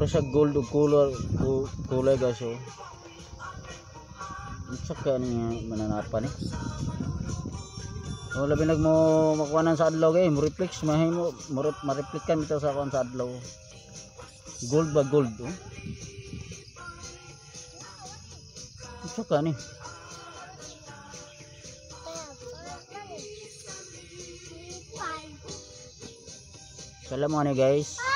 Mura siya gold o kulay guys oh. Saka ni mananapan eh. Oh labi nagmo makuhanan sa adlaw kay mo reflex mahimo ma-replikan bitaw sa kuan sa adlaw. Gold ba gold oh. Saka ni. Salamat ni guys.